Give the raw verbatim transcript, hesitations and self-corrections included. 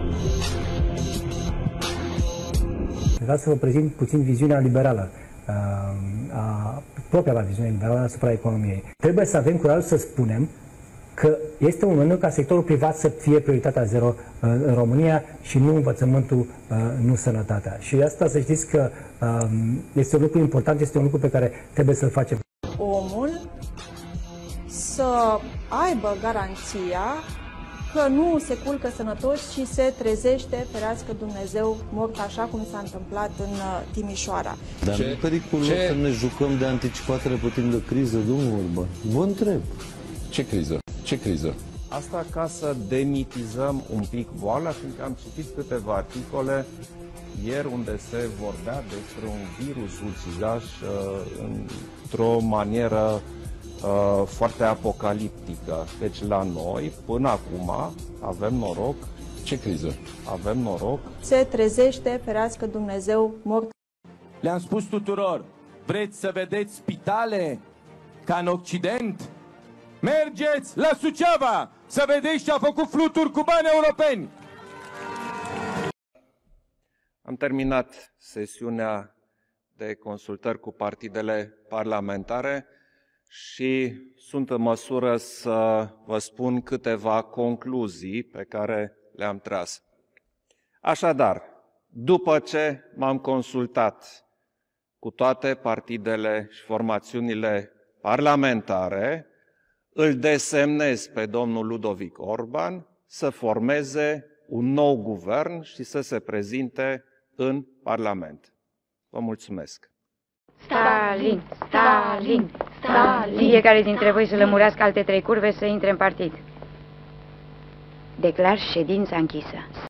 Vreau să vă prezint puțin viziunea liberală, a, propria mea viziune liberală asupra economiei. Trebuie să avem curajul să spunem că este un moment ca sectorul privat să fie prioritatea zero în România și nu învățământul, nu sănătatea. Și asta să știți că este un lucru important, este un lucru pe care trebuie să-l facem. Omul să aibă garanția că nu se culcă sănătos și se trezește, ferească Dumnezeu, mort, așa cum s-a întâmplat în Timișoara. Dar ce, nu e periculos ce... să ne jucăm de anticipatele pe timp de criză, domnul Orban? Vă întreb. Ce criză? Ce criză? Asta ca să demitizăm un pic boala, fiindcă am citit câteva articole ieri unde se vorbea despre un virus ucigaș uh, într-o manieră uh, foarte apocaliptică. Deci la noi, până acum, avem noroc. Ce criză? Avem noroc. Se trezește, ferească Dumnezeu, mort. Le-am spus tuturor, vreți să vedeți spitale ca în Occident? Mergeți la Suceava să vedeți ce a făcut fluturi cu bani europeni. Am terminat sesiunea de consultări cu partidele parlamentare și sunt în măsură să vă spun câteva concluzii pe care le-am tras. Așadar, după ce m-am consultat cu toate partidele și formațiunile parlamentare, îl desemnez pe domnul Ludovic Orban să formeze un nou guvern și să se prezinte în Parlament. Vă mulțumesc! Stalin, Stalin, Stalin. Fiecare dintre voi să lămurească alte trei curve să intre în partid. Declar ședința închisă.